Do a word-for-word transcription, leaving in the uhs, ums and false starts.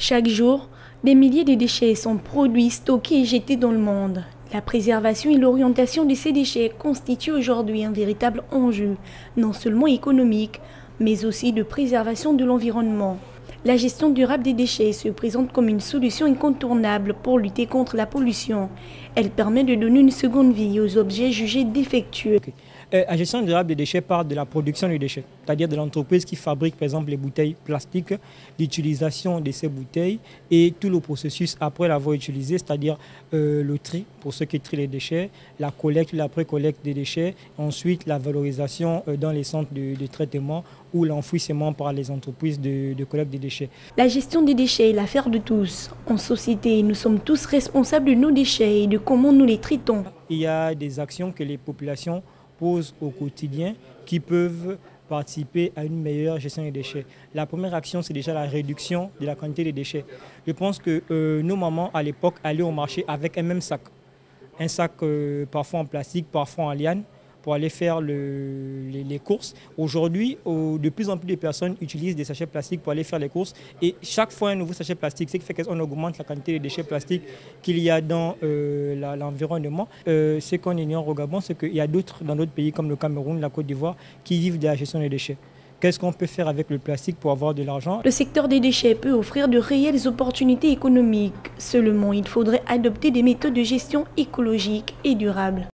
Chaque jour, des milliers de déchets sont produits, stockés et jetés dans le monde. La préservation et l'orientation de ces déchets constituent aujourd'hui un véritable enjeu, non seulement économique, mais aussi de préservation de l'environnement. La gestion durable des déchets se présente comme une solution incontournable pour lutter contre la pollution. Elle permet de donner une seconde vie aux objets jugés défectueux. Okay. Euh, la gestion durable des déchets part de la production des déchets, c'est-à-dire de l'entreprise qui fabrique par exemple les bouteilles plastiques, l'utilisation de ces bouteilles et tout le processus après l'avoir utilisé, c'est-à-dire euh, le tri pour ceux qui trient les déchets, la collecte, l'après-collecte des déchets, ensuite la valorisation euh, dans les centres de, de traitement ou l'enfouissement par les entreprises de, de collecte des déchets. La gestion des déchets est l'affaire de tous. En société, nous sommes tous responsables de nos déchets et de comment nous les traitons. Il y a des actions que les populations posent au quotidien qui peuvent participer à une meilleure gestion des déchets. La première action, c'est déjà la réduction de la quantité des déchets. Je pense que euh, nos mamans, à l'époque, allaient au marché avec un même sac. Un sac euh, parfois en plastique, parfois en liane, pour aller faire le, les, les courses. Aujourd'hui, de plus en plus de personnes utilisent des sachets plastiques pour aller faire les courses. Et chaque fois un nouveau sachet plastique, ce qui fait qu'on augmente la quantité de déchets plastiques qu'il y a dans euh, l'environnement. Euh, ce qu'on ignore au Gabon, c'est qu'il y a d'autres dans d'autres pays comme le Cameroun, la Côte d'Ivoire, qui vivent de la gestion des déchets. Qu'est-ce qu'on peut faire avec le plastique pour avoir de l'argent? Le secteur des déchets peut offrir de réelles opportunités économiques. Seulement, il faudrait adopter des méthodes de gestion écologiques et durables.